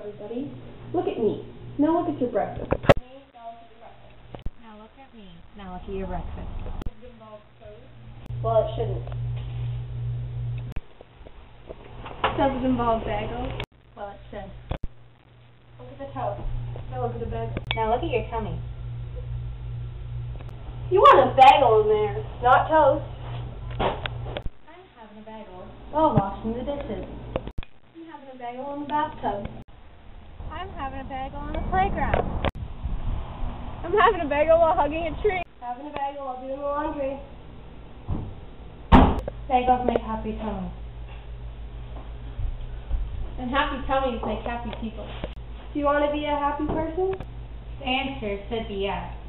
everybody. Look at me. Now look at your breakfast. Now look at me. Now look at your breakfast. Well, it shouldn't. Does it involve bagels? Well, it should. Look at the toast. Now look at the bagel. Now look at your tummy. You want a bagel in there, not toast. I'm having a bagel while washing the dishes. I'm having a bagel in the bathtub. I'm having a bagel on the playground. I'm having a bagel while hugging a tree. Having a bagel while doing the laundry. Bagels make happy tummies. And happy tummies make happy people. Do you want to be a happy person? The answer should be yes.